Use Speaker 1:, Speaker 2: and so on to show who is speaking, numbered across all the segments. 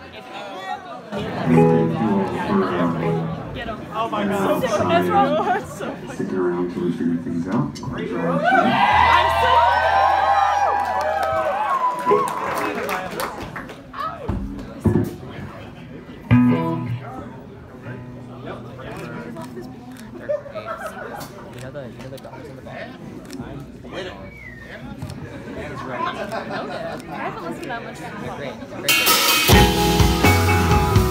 Speaker 1: Oh my god.
Speaker 2: Sticking around till we figure things out.
Speaker 3: You know the dogs in the back?
Speaker 4: I haven't listened to that much.
Speaker 3: They're great. They're great.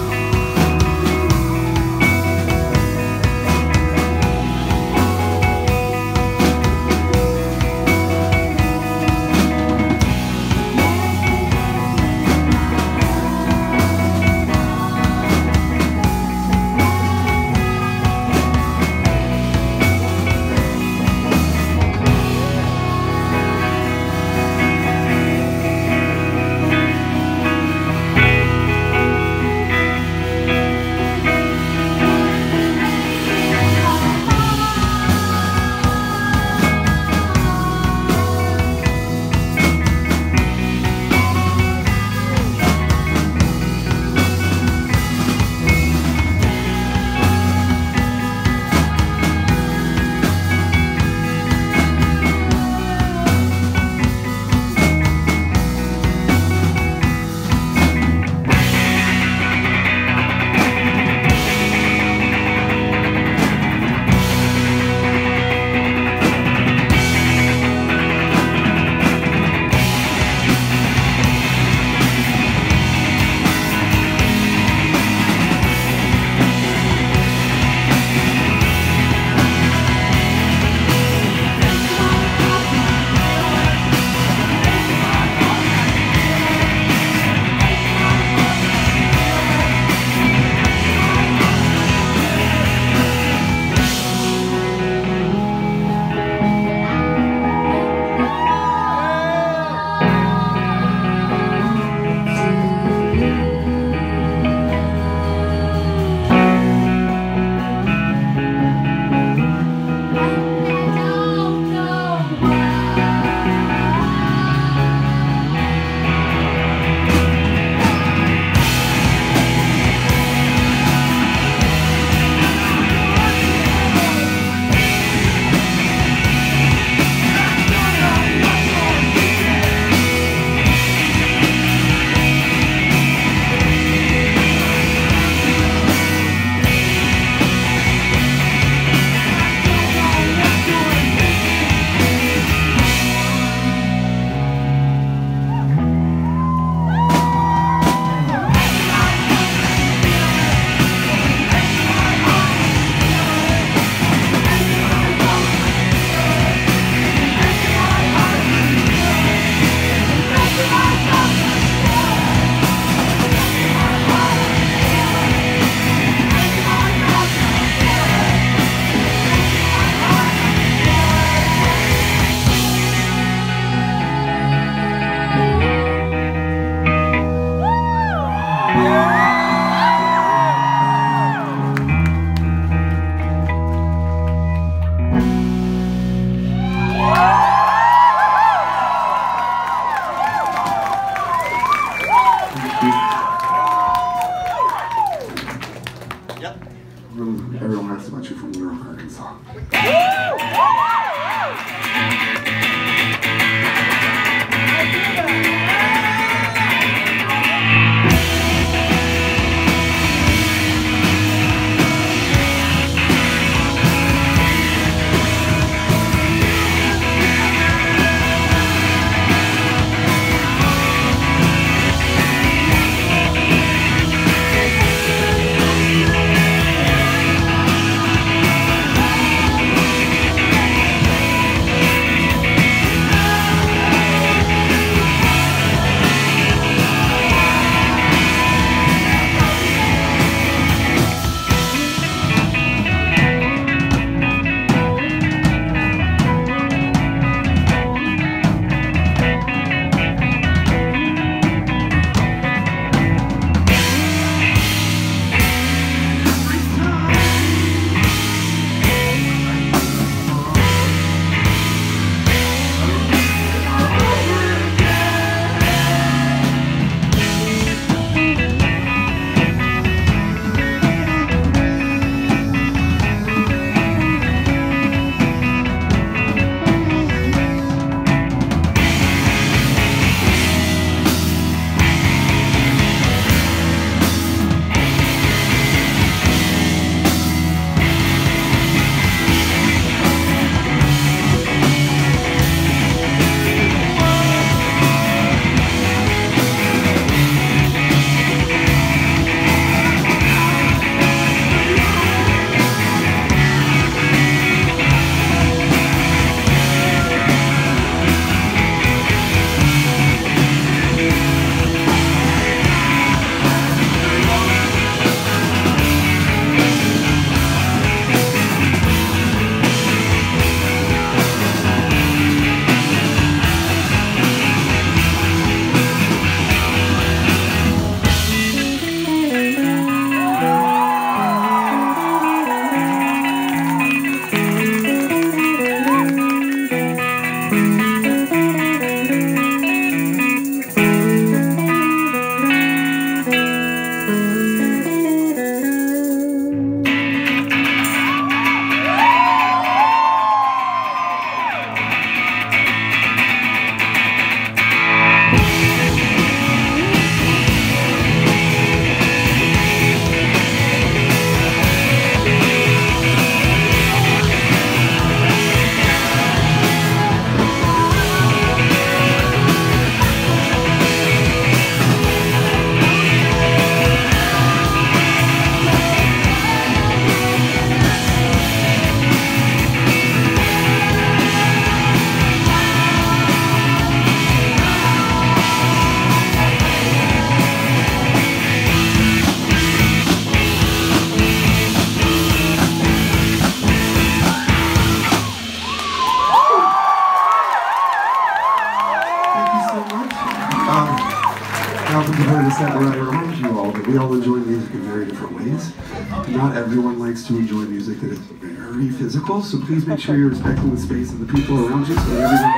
Speaker 2: often prefer to set where I remind you all that we all enjoy music in very different ways. Not everyone likes to enjoy music that is very physical, so please make sure you're respecting the space and the people around you so that everyone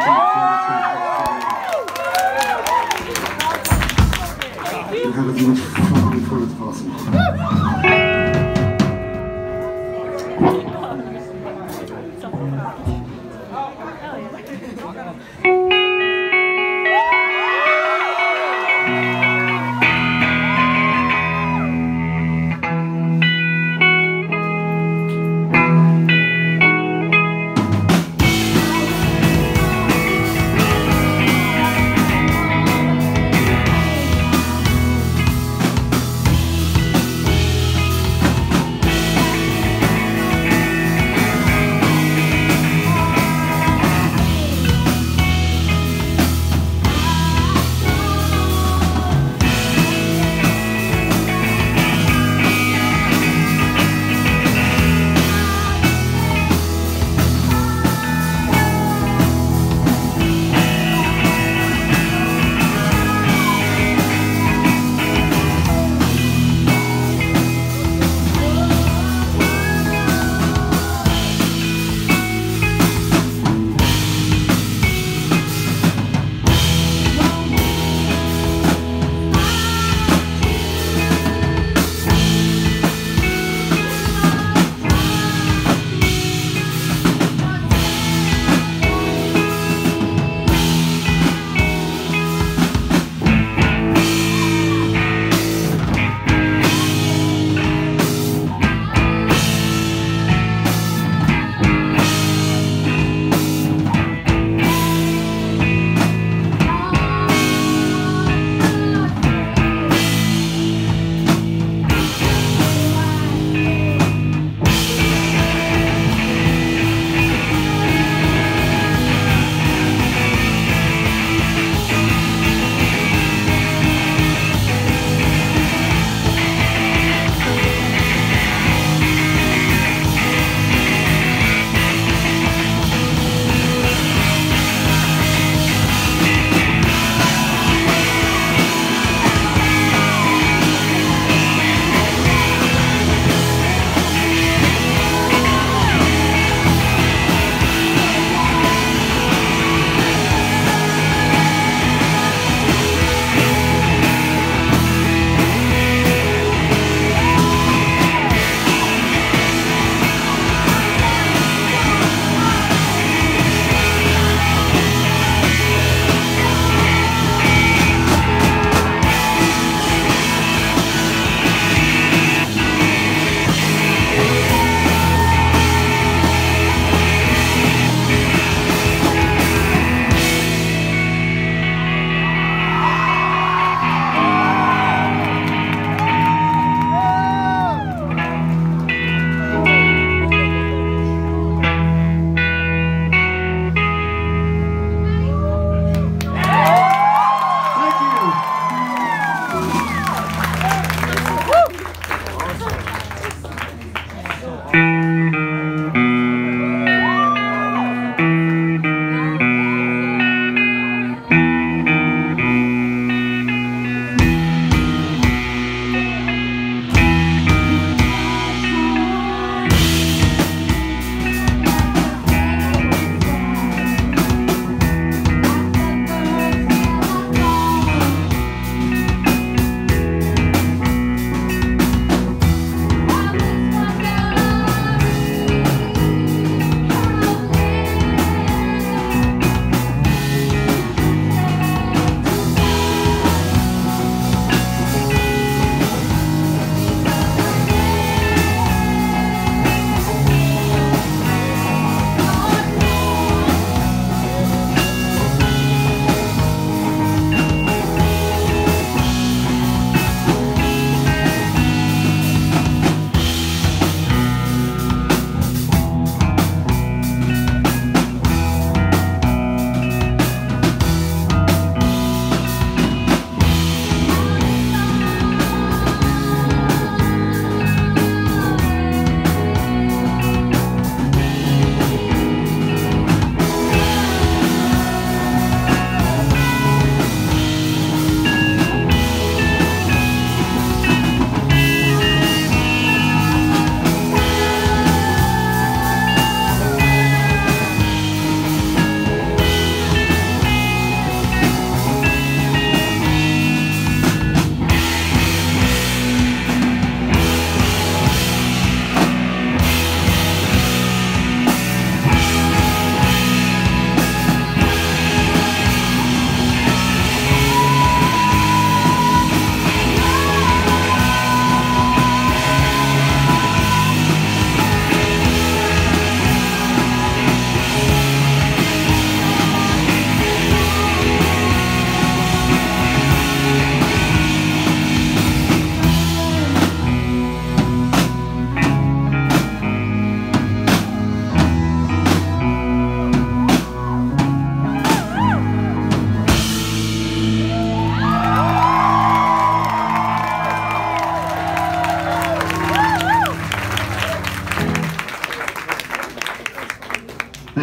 Speaker 2: can have as much fun and fun as possible.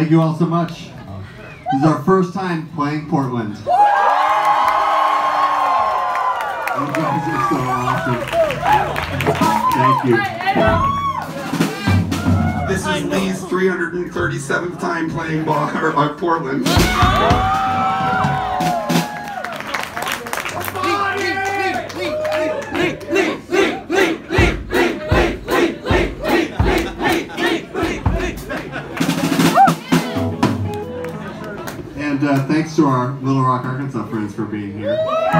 Speaker 4: Thank you all so much. This is our first time playing Portland. You guys are so awesome. Thank you.
Speaker 2: This is Lee's 337th time playing Portland.
Speaker 4: And thanks to our Little Rock, Arkansas friends for being here.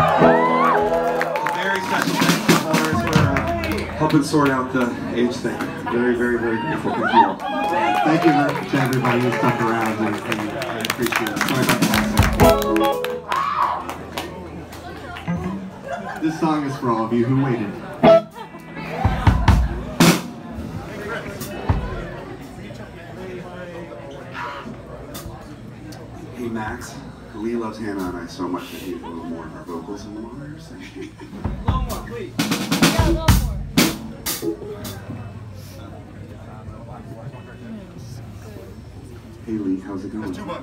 Speaker 2: Very special thanks to Polaris for helping sort out the age thing. Very, very, very grateful. Thank you all.
Speaker 4: Thank you to everybody who stuck around, and I appreciate it. Sorry about that. This song is for all of you who waited.
Speaker 2: Hey Max, Lee loves Hannah and I so much that he needs a little more of our vocals in the monitor section.
Speaker 1: A little more, please. Yeah, a little more.
Speaker 2: Hey Lee, how's it going?
Speaker 5: Too much.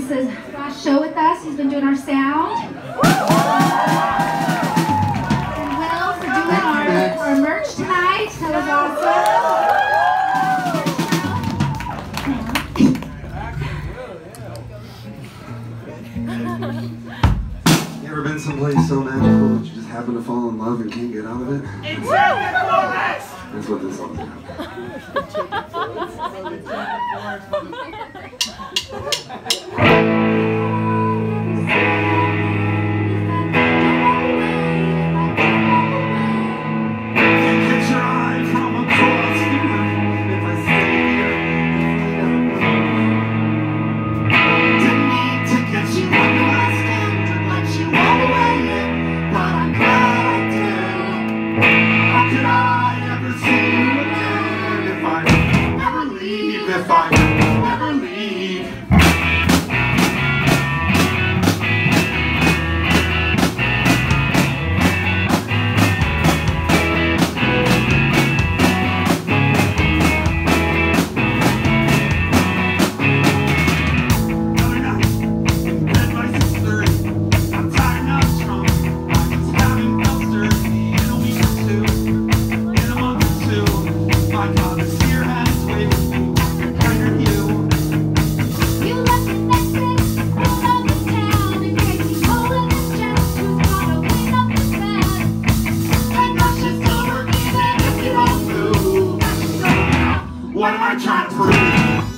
Speaker 5: is his last show with us. He's been doing our sound. And Will for doing our merch tonight. That was awesome.
Speaker 2: You ever been someplace so magical that you just happen to fall in love and can't get out of it? That's what this song's about. If I never leave. Another night, in bed by 6:30. I'm tired, not drunk. I'm just having ulcers in a week or two, in a month or two. My God, this year had its way with me. What am I trying to prove?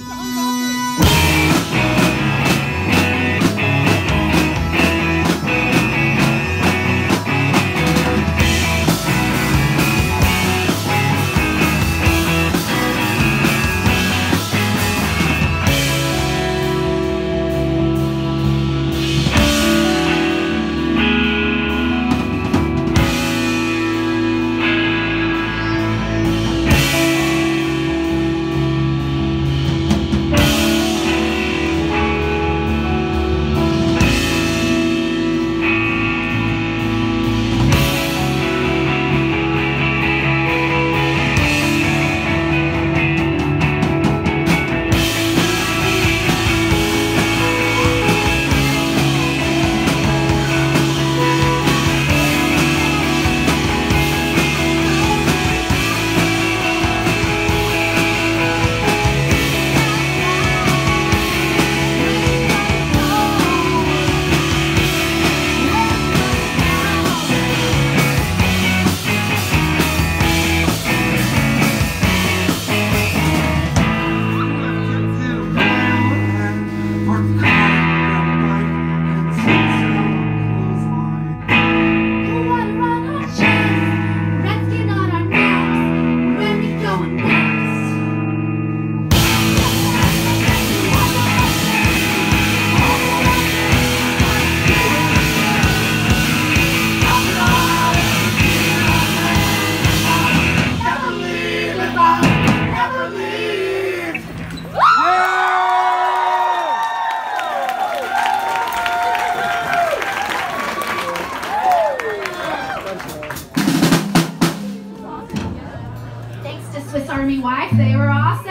Speaker 5: Swiss Army wife, they were awesome.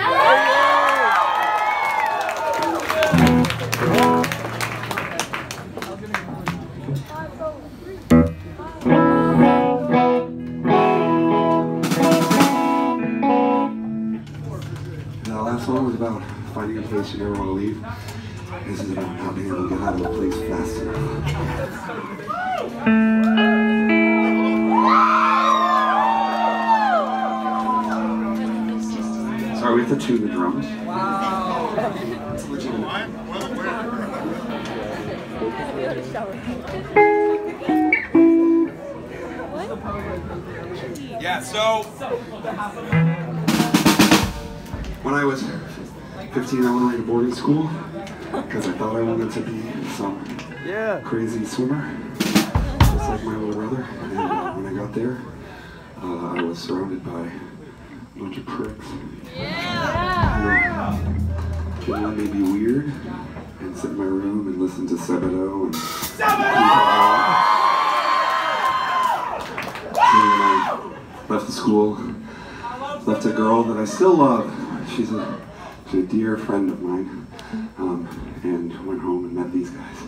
Speaker 2: The last one was about finding a place you never want to leave. This is about not being able to get out of a place fast enough. Sorry, we have to tune the drums. It's legitimate.
Speaker 1: Yeah, so
Speaker 2: When I was 15, I went away to boarding school because I thought I wanted to be some crazy swimmer, just like my little brother. And when I got there, I was surrounded by a bunch of pricks. Who let me be weird and sit in my room and listen to Sebadoh and when I left the school, left a girl that I still love. She's a to a dear friend of mine, and went home and met these guys.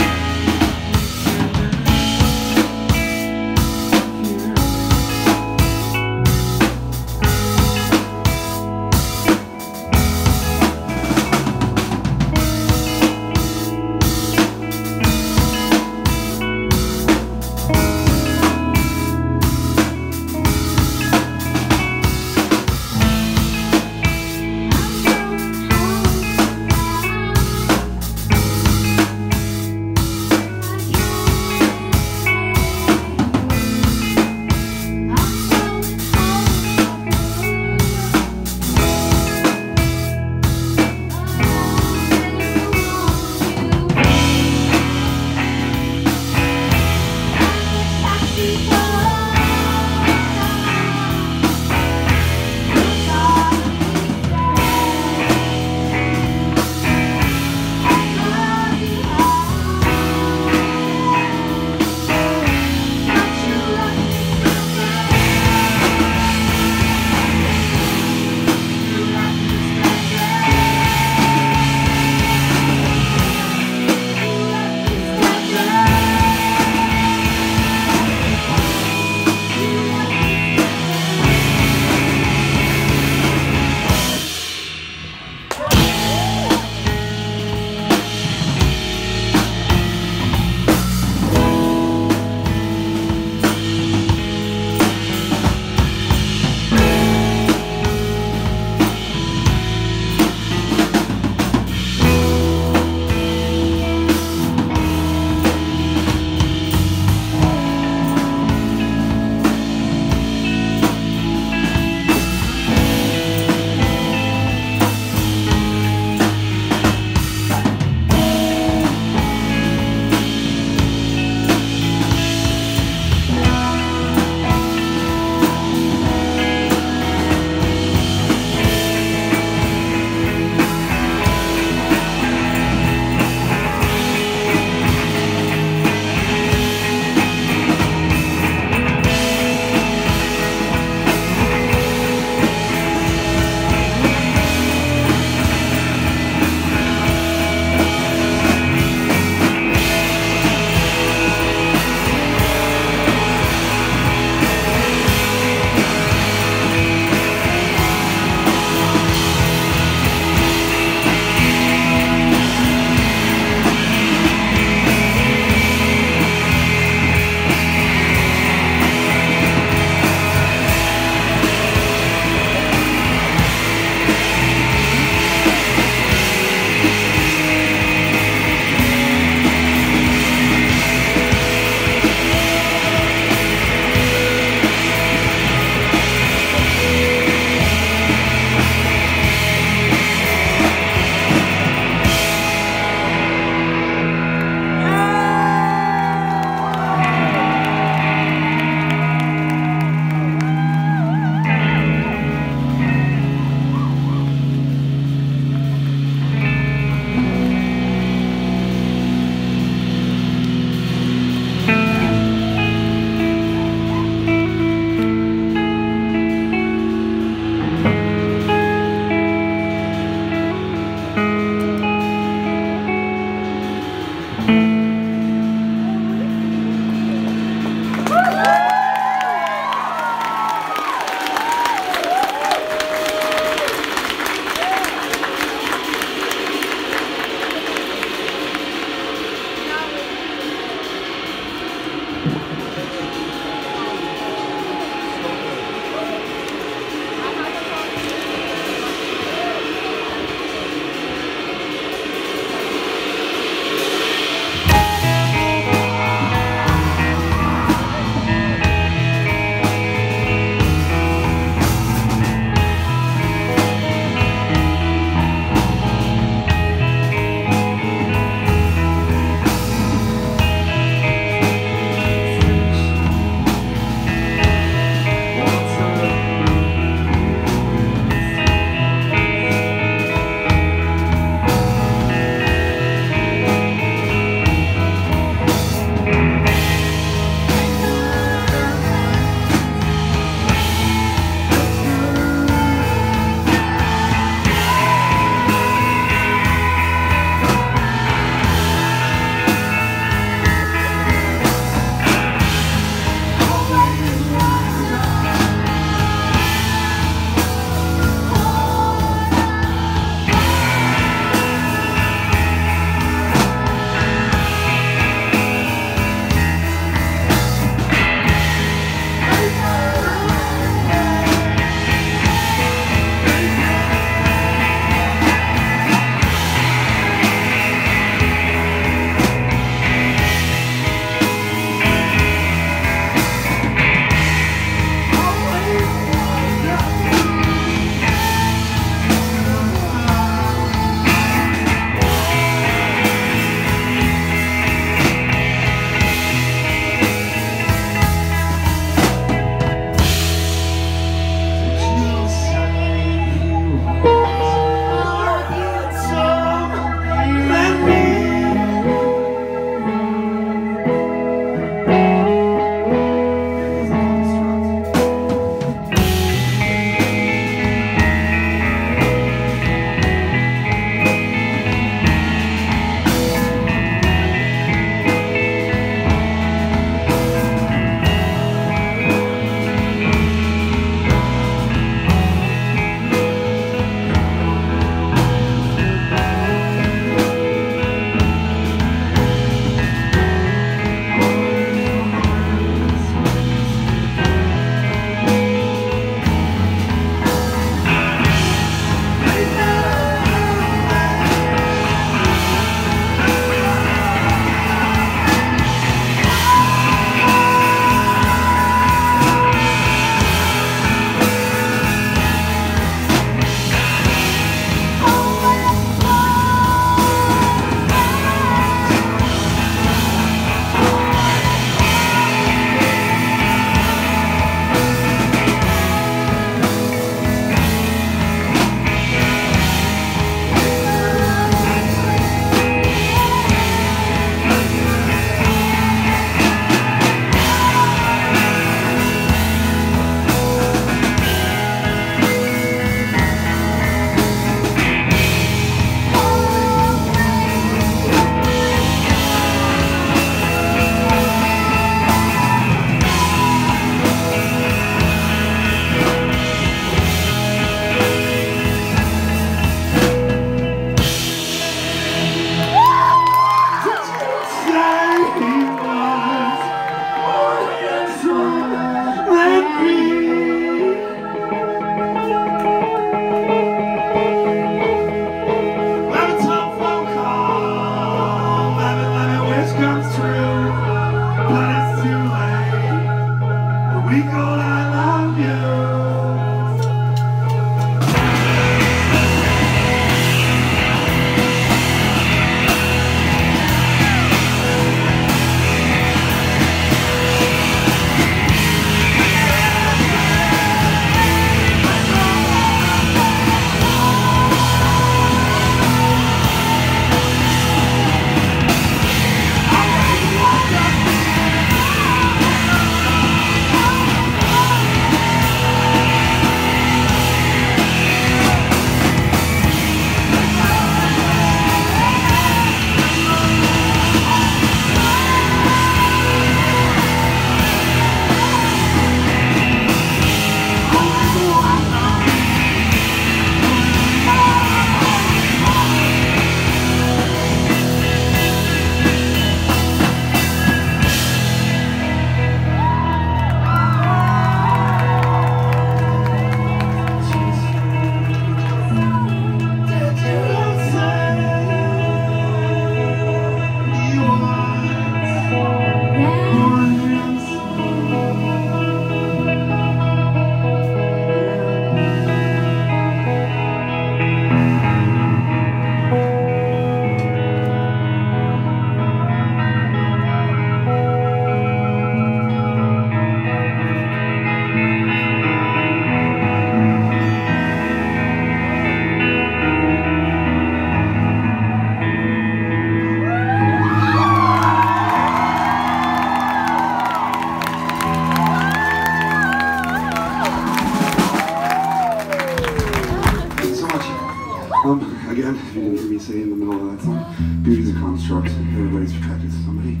Speaker 2: beauty's a construct. Everybody's attracted to somebody.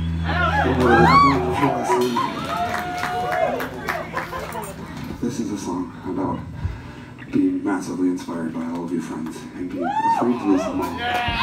Speaker 2: This is a song about being massively inspired by all of your friends and being afraid to lose them all.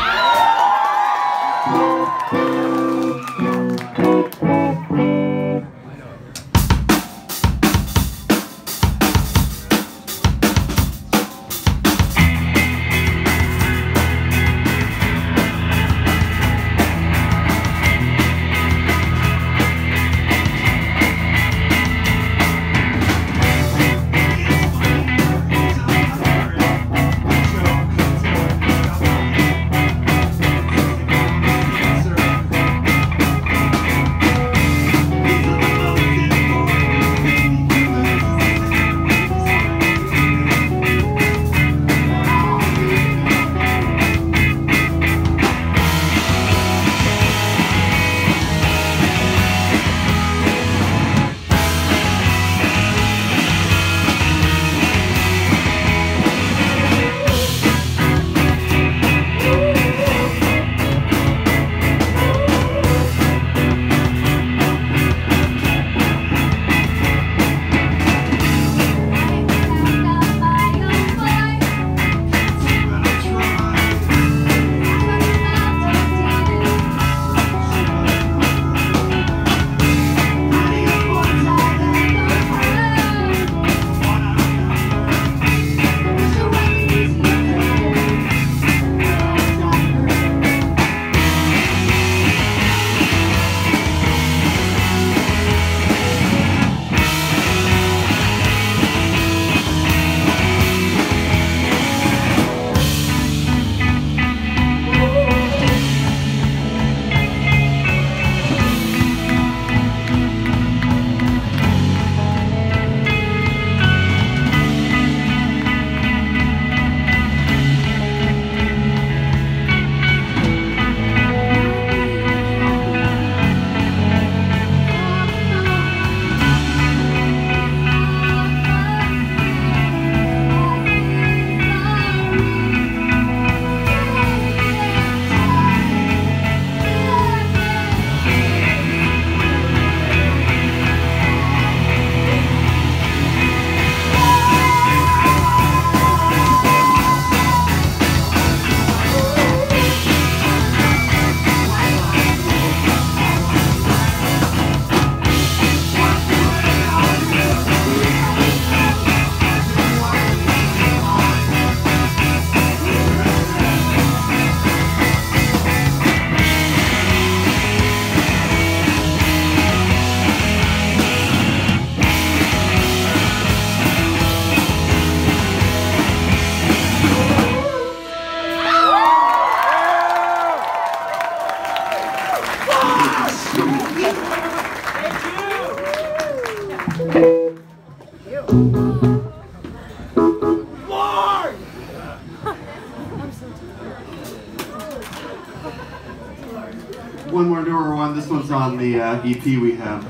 Speaker 4: One more newer one. This one's on the EP we have.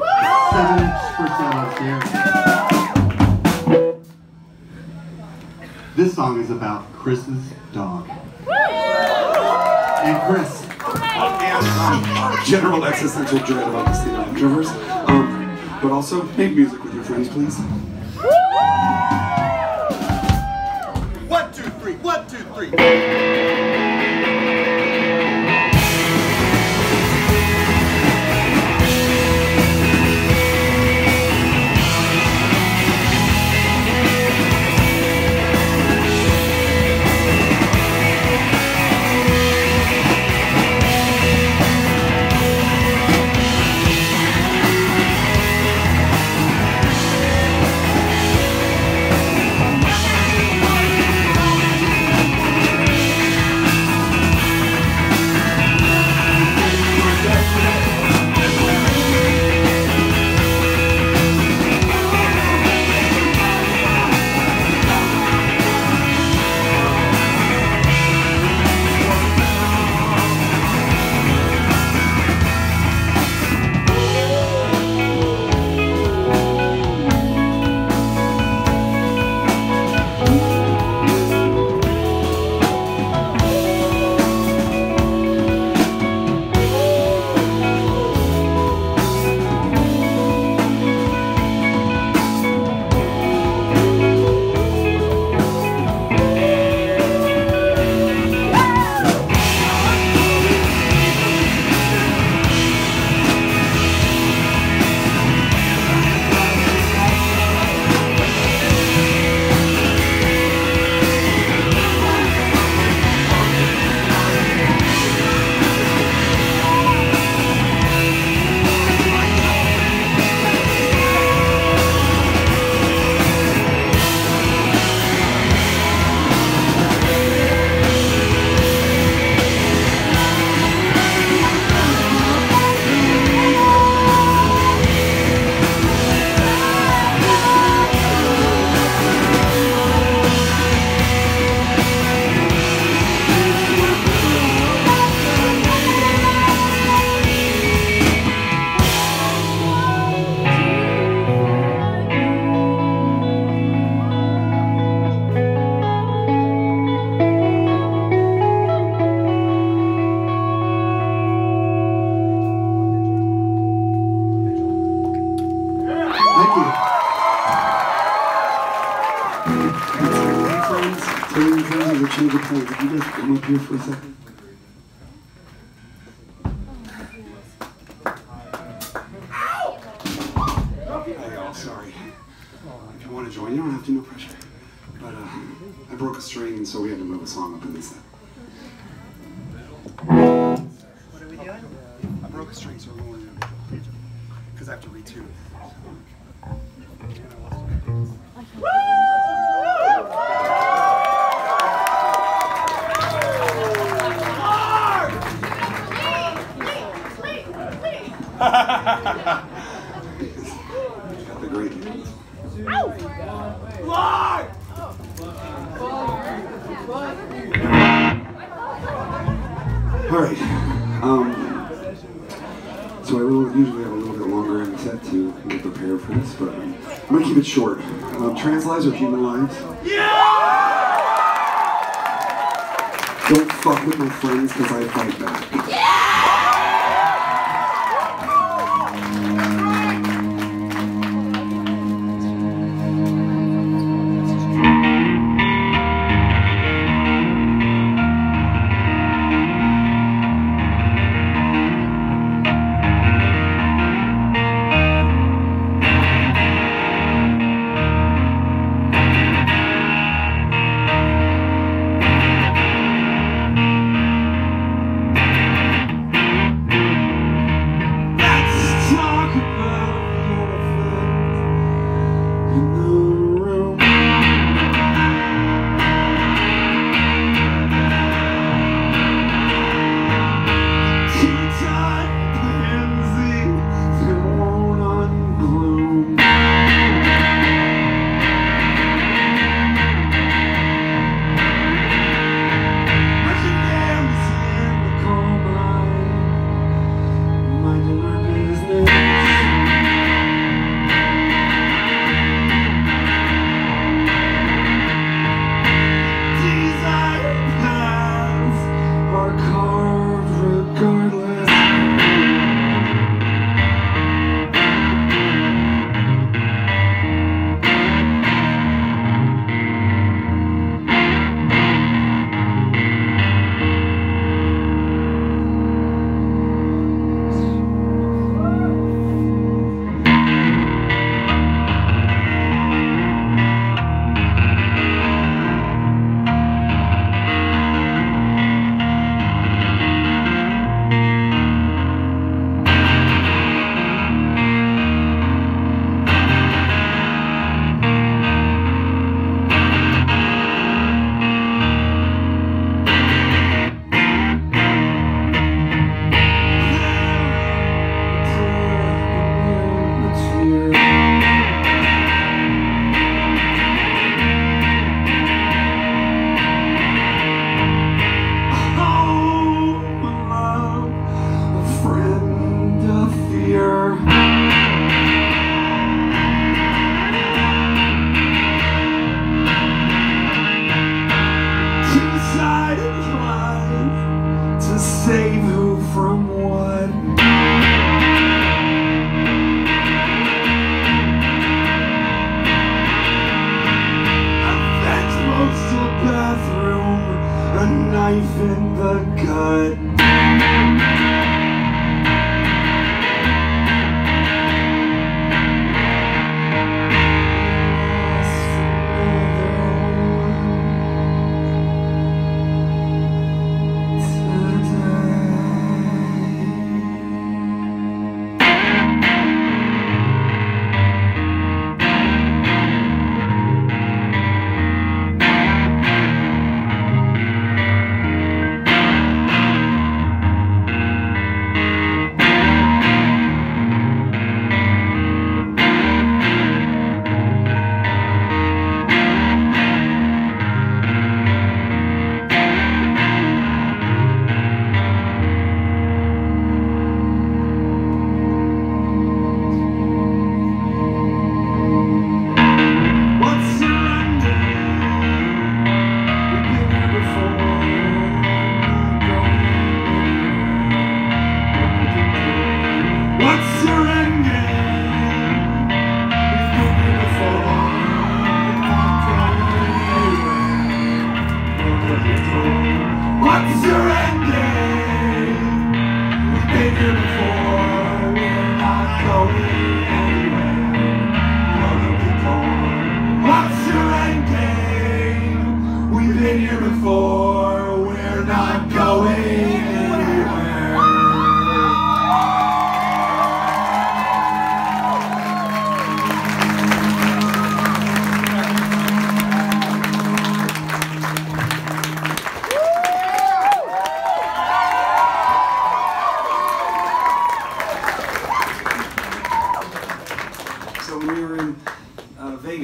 Speaker 4: 7-inch for sale here. This song is about Chris's dog. And Chris.
Speaker 2: General existential dread about the state of introverts. But also, make music with your friends, please.
Speaker 1: 1, 2, 3. 1, 2, 3.
Speaker 2: change of plans. If you guys come up here for a second. Hey, y'all, sorry. If you want to join, you don't have to, no pressure. But I broke a string, so we had to move a song up in this set. What are we doing? I broke a string, so we're going to individual. Because I have to retune. Got the great hands. All right. So I usually have a little bit longer in the set to get prepared for this, but I'm gonna keep it short. Trans lives are human lives. Don't fuck with my friends because I fight back.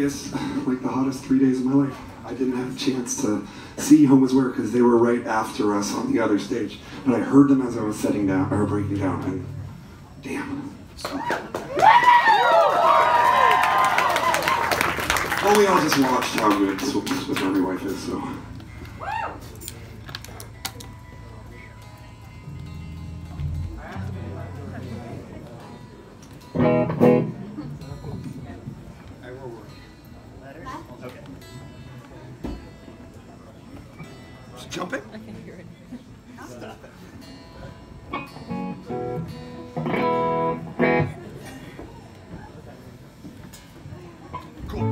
Speaker 2: Vegas like the hottest 3 days of my life. I didn't have a chance to see Home Is Where because they were right after us on the other stage. But I heard them as I was setting down, or breaking down, and damn. So. Well, we all just watched how good Swiss Army Wife is, so.
Speaker 1: Jumping?
Speaker 3: I can hear it.
Speaker 1: Stop it. Cool.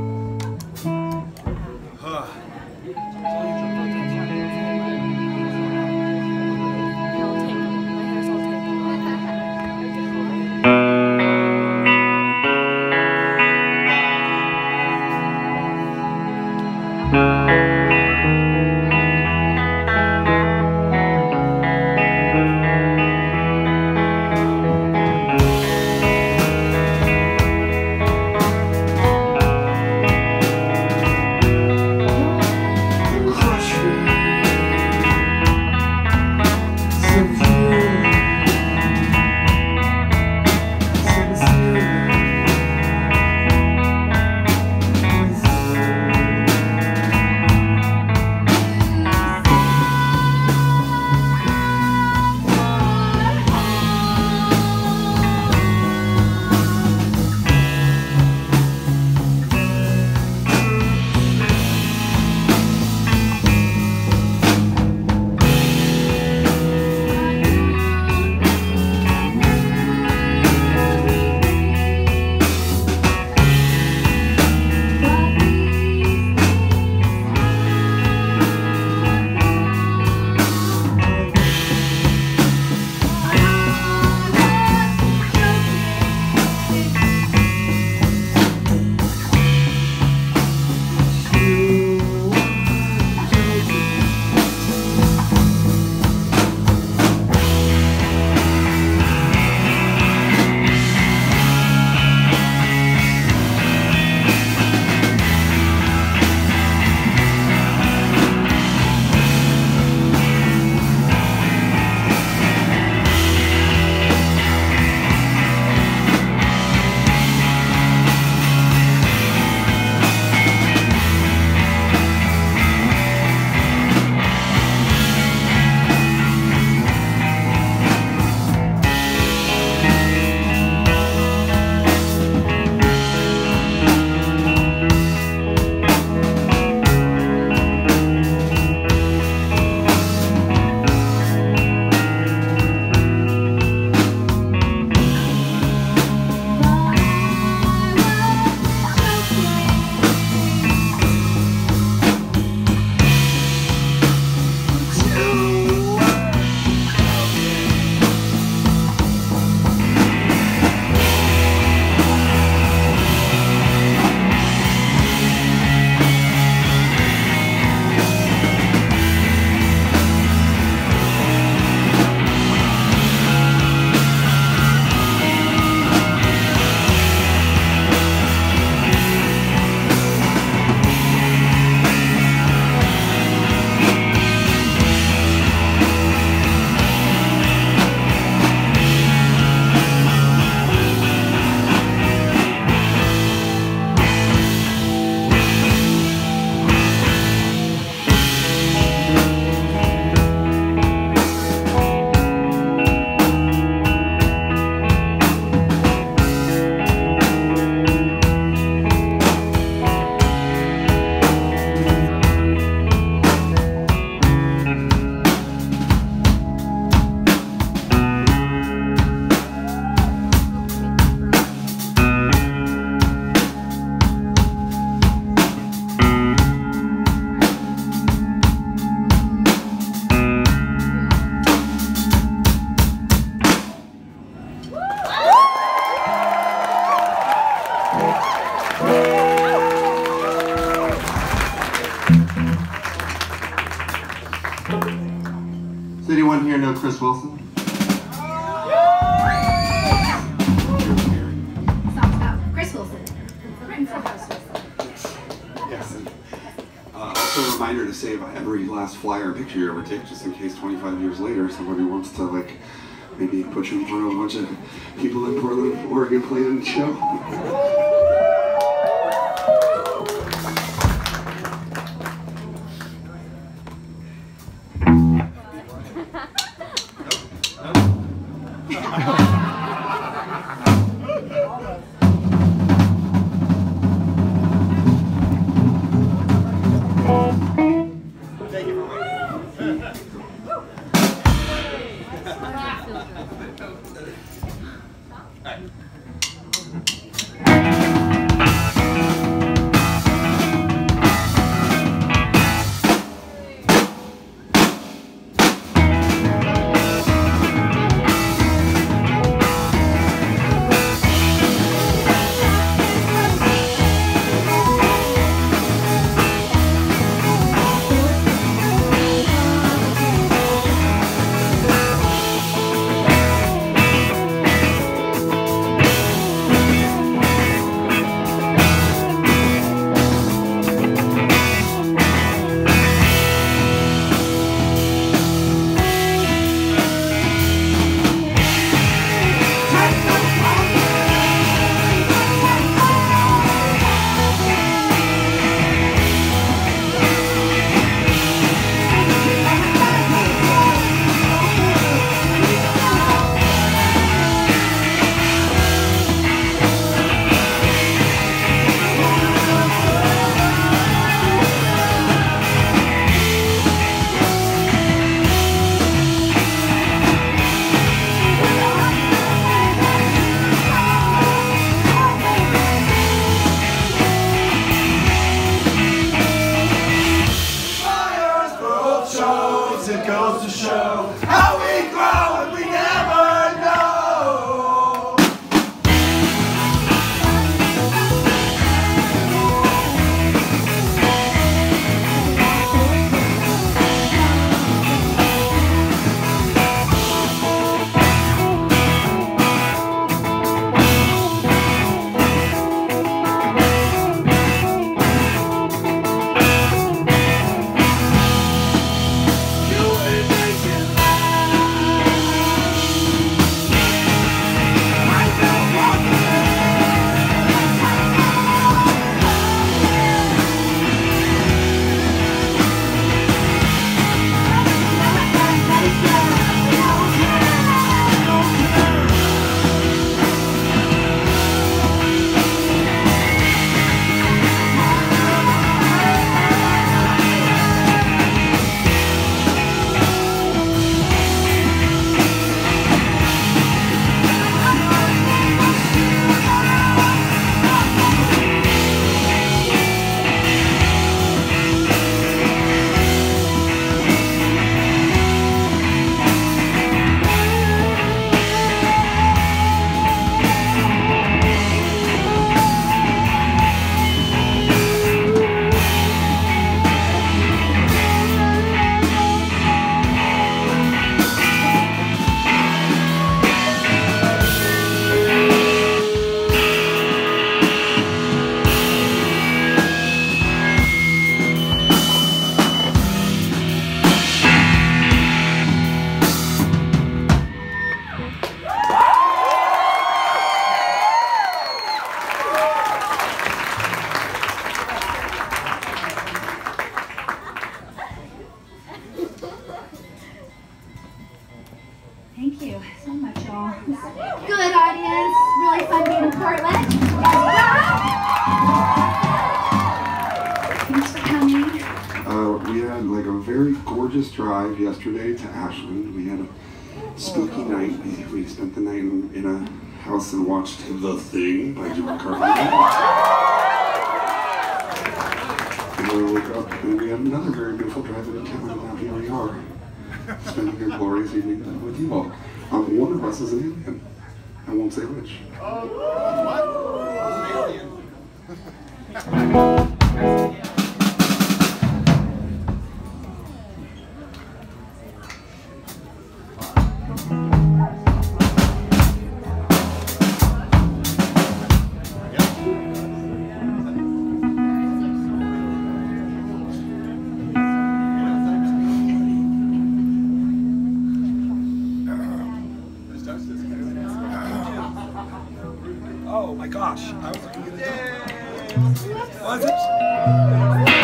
Speaker 4: Does anyone here know Chris Wilson?
Speaker 5: Song's about Chris Wilson. Written for Chris Wilson.
Speaker 2: also a reminder to save every last flyer or picture you ever take, just in case 25 years later somebody wants to, like, maybe put you in front of a bunch of people in Portland, Oregon playing the show.
Speaker 1: It goes to show how we grow and we never know.
Speaker 5: Thank you so much, y'all. Good audience. Really fun being in Portland. Thanks for coming.
Speaker 2: We had like a very gorgeous drive yesterday to Ashland. We had a spooky night. We spent the night in a house and watched The Thing by John Carpenter. And then we woke up and we had another very beautiful drive into town, and now here we are, spending a glorious evening with you all. One of us is an alien. I won't say which.
Speaker 1: What? An alien. Oh my gosh, I was looking at the Was it?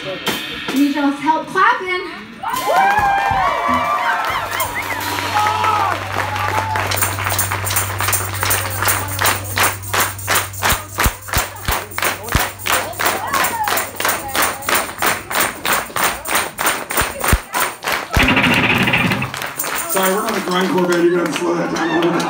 Speaker 5: I need y'all's help clapping.
Speaker 2: Sorry, we're on a grindcore band. You're gonna have to slow that down a little bit.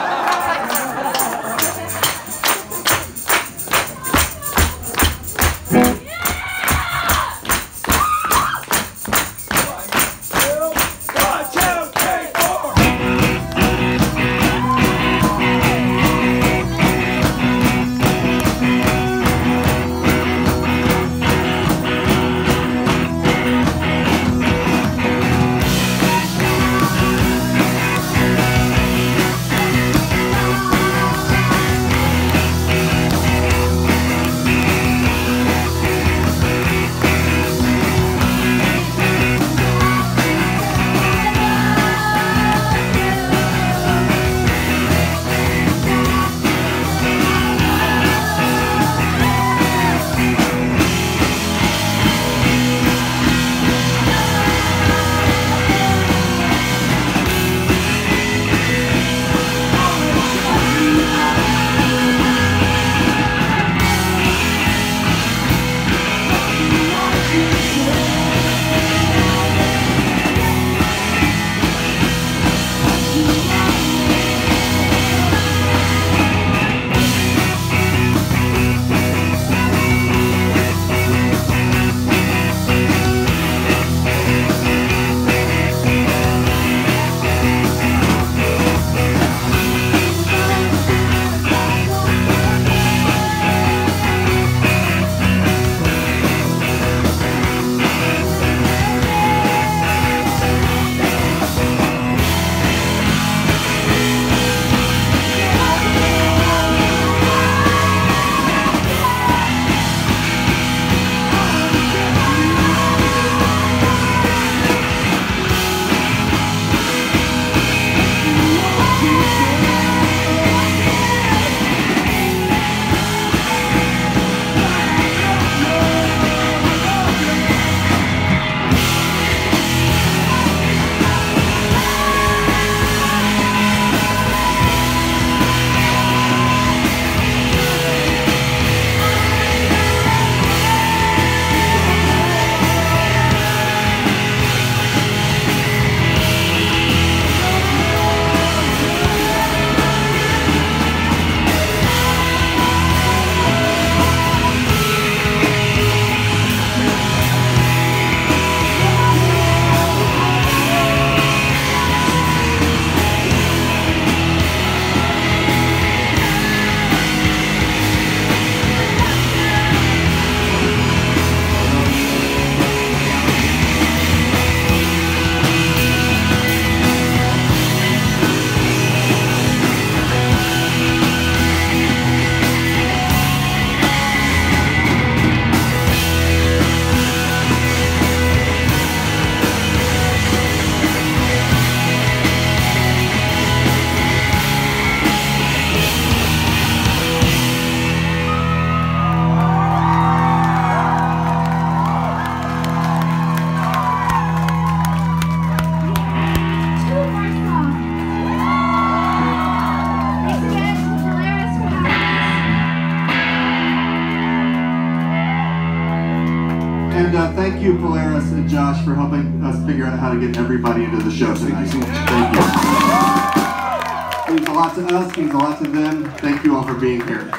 Speaker 4: And thank you, Polaris and Josh, for helping us figure out how to get everybody into the show tonight. Thank you. Means a lot to us, means a lot to them. Thank you all for being here.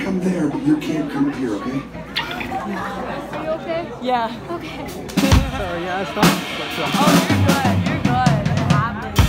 Speaker 2: come there, but you can't come up here, okay?
Speaker 6: Are you okay?
Speaker 3: Yeah.
Speaker 6: Okay.
Speaker 3: Sorry, yeah, it's not.
Speaker 6: Oh, you're good. You're good. It happens.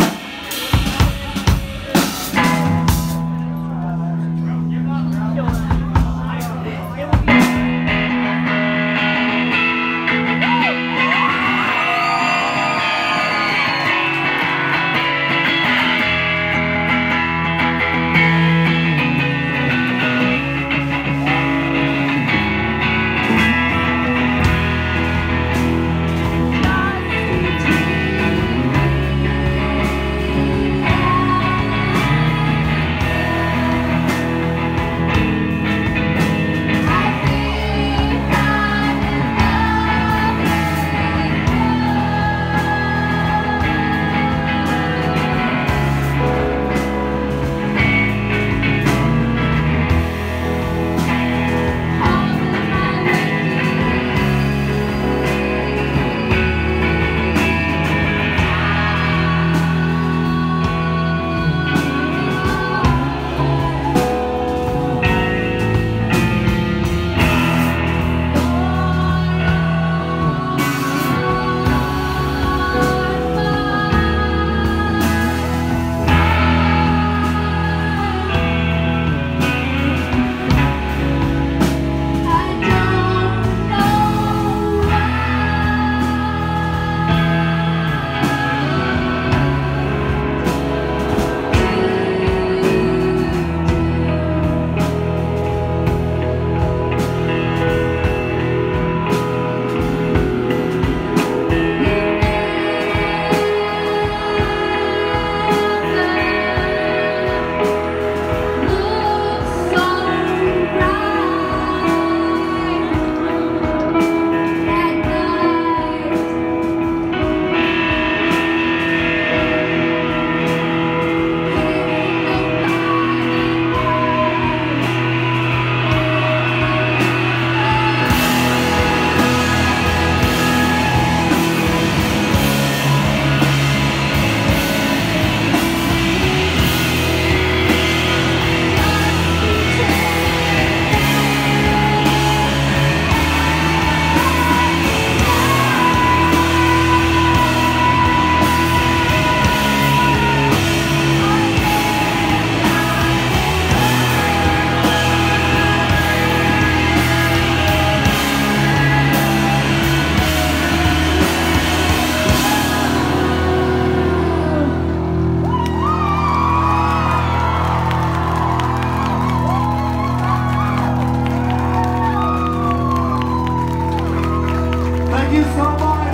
Speaker 1: Thank you so much.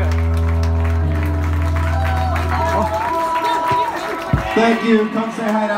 Speaker 1: Thank you. Come say hi to